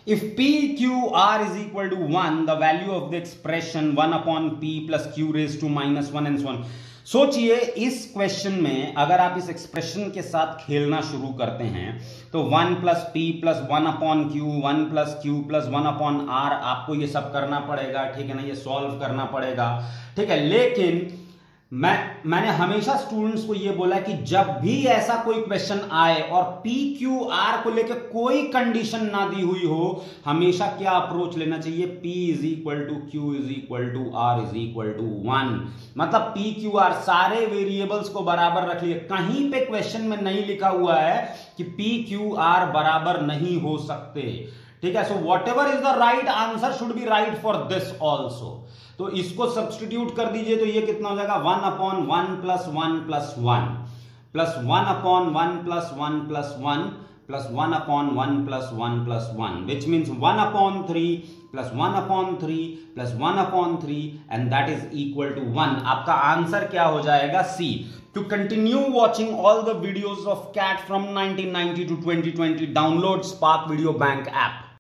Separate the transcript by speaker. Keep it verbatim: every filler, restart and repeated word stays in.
Speaker 1: If P Q R is equal to one, the value of the expression one upon P plus Q raised to minus one and so on. सोचिए इस question में अगर आप इस expression के साथ खेलना शुरू करते हैं तो one plus P plus one upon Q, one plus Q plus one upon R, आपको ये सब करना पड़ेगा, ठीक है ना, ये सॉल्व करना पड़ेगा, ठीक है। लेकिन मैं मैंने हमेशा स्टूडेंट्स को ये बोला कि जब भी ऐसा कोई क्वेश्चन आए और पी क्यू आर को लेकर कोई कंडीशन ना दी हुई हो, हमेशा क्या अप्रोच लेना चाहिए, P is equal to Q is equal to R is equal to one. मतलब P क्यू आर सारे वेरिएबल्स को बराबर रख लिए, कहीं पे क्वेश्चन में नहीं लिखा हुआ है कि P क्यू आर बराबर नहीं हो सकते, ठीक है। So whatever is the right answer should be right for this also. तो इसको सब्सटीट्यूट कर दीजिए तो ये कितना हो जाएगा, one upon one plus one plus one plus one upon one plus one plus one plus one upon one plus one plus one, which means one upon three plus one upon three plus one upon three and that is equal to one. आपका answer क्या हो जाएगा, सी। To continue watching all the videos of C A T from nineteen ninety to twenty twenty, download Spark Video Bank app.